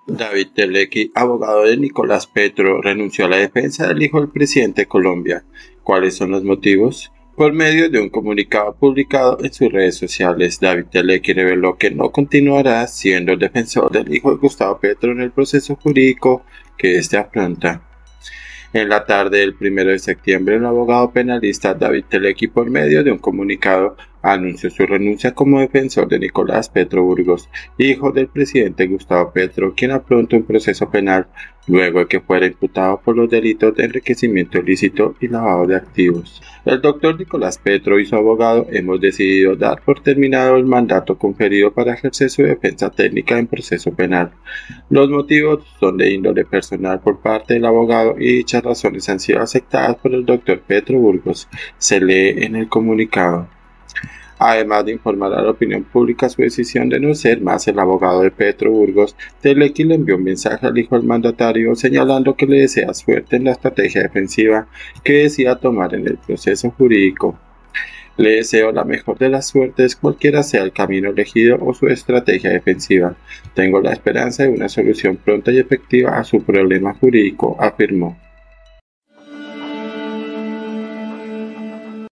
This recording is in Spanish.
David Telequi, abogado de Nicolás Petro, renunció a la defensa del hijo del presidente de Colombia. ¿Cuáles son los motivos? Por medio de un comunicado publicado en sus redes sociales, David Telequi reveló que no continuará siendo el defensor del hijo de Gustavo Petro en el proceso jurídico que éste afronta. En la tarde del 1 de septiembre, el abogado penalista David Telequi, por medio de un comunicado, anunció su renuncia como defensor de Nicolás Petro Burgos, hijo del presidente Gustavo Petro, quien afronta un proceso penal luego de que fuera imputado por los delitos de enriquecimiento ilícito y lavado de activos. El doctor Nicolás Petro y su abogado hemos decidido dar por terminado el mandato conferido para ejercer su defensa técnica en proceso penal. Los motivos son de índole personal por parte del abogado y dichas razones han sido aceptadas por el doctor Petro Burgos, se lee en el comunicado. Además de informar a la opinión pública su decisión de no ser más el abogado de Petro Burgos, Telequi le envió un mensaje al hijo del mandatario señalando que le desea suerte en la estrategia defensiva que decida tomar en el proceso jurídico. Le deseo la mejor de las suertes, cualquiera sea el camino elegido o su estrategia defensiva. Tengo la esperanza de una solución pronta y efectiva a su problema jurídico, afirmó.